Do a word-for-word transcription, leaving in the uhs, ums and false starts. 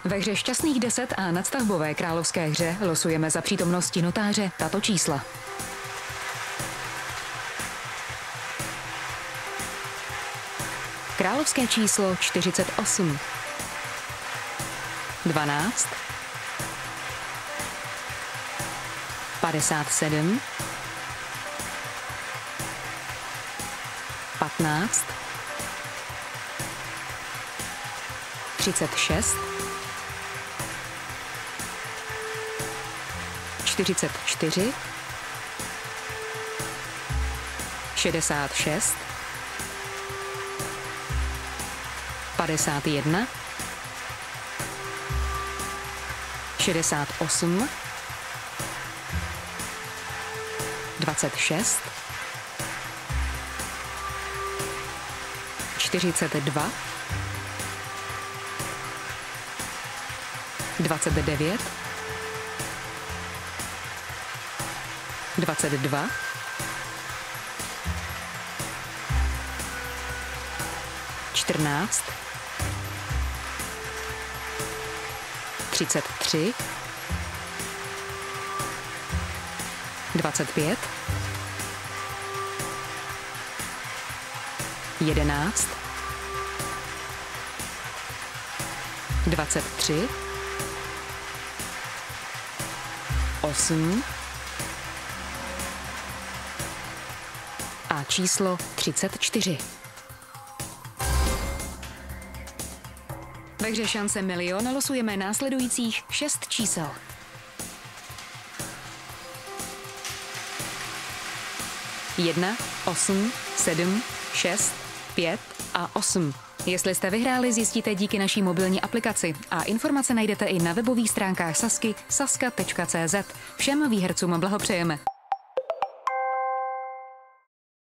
Ve hře Šťastných deset a nadstavbové královské hře losujeme za přítomnosti notáře tato čísla. Královské číslo čtyřicet osm, dvanáct, padesát sedm, patnáct, třicet šest, čtyřicet čtyři, šedesát šest, padesát jedna, šedesát osm, dvacet šest, čtyřicet dva, dvacet devět, dvacet dva, čtrnáct, třicet tři, dvacet pět, jedenáct, dvacet tři, osm a číslo třicet čtyři. Ve hře Šance milion losujeme následujících šest čísel. Jedna, osm, sedm, šest, pět a osm. Jestli jste vyhráli, zjistíte díky naší mobilní aplikaci a informace najdete i na webových stránkách Sazky saska tečka cé zet. Všem výhercům blahopřejeme.